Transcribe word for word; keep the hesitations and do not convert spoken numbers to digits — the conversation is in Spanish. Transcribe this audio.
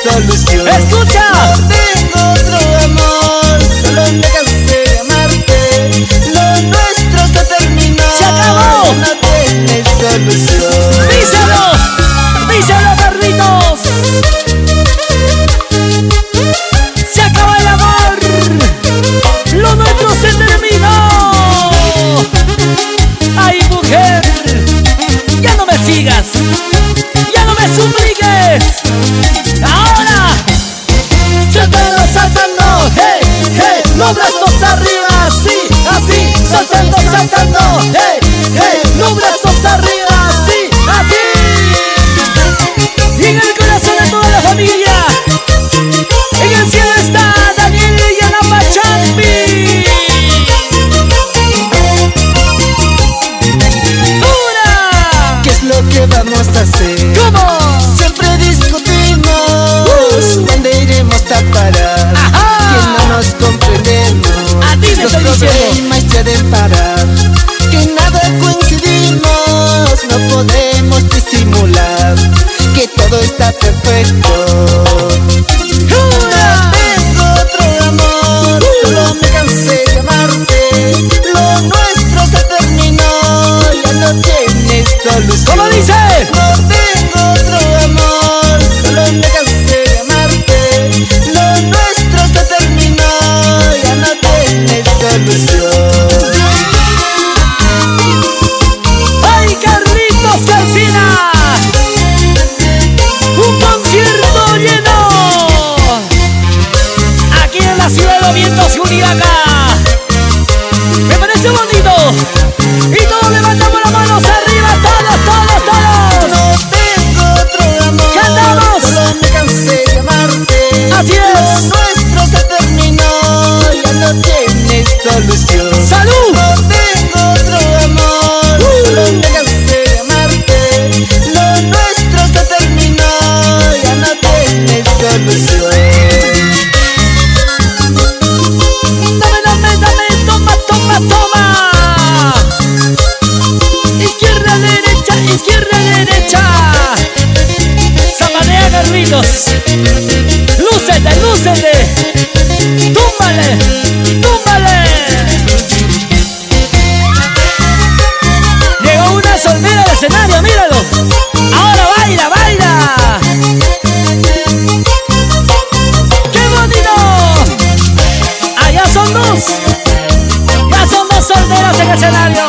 solución. ¡Escucha! No tengo otro amor, solo me cansé de amarte. Lo nuestro se terminó, ¡se acabó! no tiene solución. ¡Díselo! ¡Díselo, Carlitos! ¡Se acabó el amor! ¡Lo nuestro se terminó! ¡Ay, mujer! ¡Ya no me sigas! ¡Ya no me supliques! ¡Ahora! Saltando, saltando, hey, hey, los brazos arriba, así, así. Saltando, saltando, hey, hey, los brazos arriba, así, así. Y en el corazón de toda la familia, en el cielo está Daniel y Ana Pachampi. ¡Dura! ¿Qué es lo que vamos a hacer? ¿Cómo? Siempre discutimos, Uh. ¿dónde iremos a parar? Ajá. Que no nos comprendemos, A ti te los estoy diciendo. problemas ya deben parar. Que nada coincidimos, no podemos disimular que todo está perfecto. ¡Dura! Tengo otro amor, solo me cansé de amarte. Lo nuestro se terminó, ya no tiene solución. ¿Cómo dice? No tengo otro amor, solo me cansé de amarte. Lo nuestro se terminó, ya no tiene solución. ¡Ay, Carlitos Calcina! ¡Un concierto lleno! Aquí en la ciudad de los vientos, Juliaca. Me parece bonito. Y todos levantamos las manos arriba, todos, todos, todos. No tengo otro amor, ¡Cantamos! solo me cansé de amarte. Así es. Lo nuestro se terminó, ya no tiene solución. ¡Salud! No tengo otro amor, solo me cansé de amarte. Lo nuestro se terminó, ya no tiene solución. Dame, dame, dame, toma, toma, toma. Izquierda, derecha, izquierda, derecha. Zapatea, Carlitos. Lúcete, lúcete. Túmbale, túmbale. Llegó una soltera al escenario, míralo. Ahora baila, baila. ¡Qué bonito! Allá son dos. Ya son dos solteras en el escenario.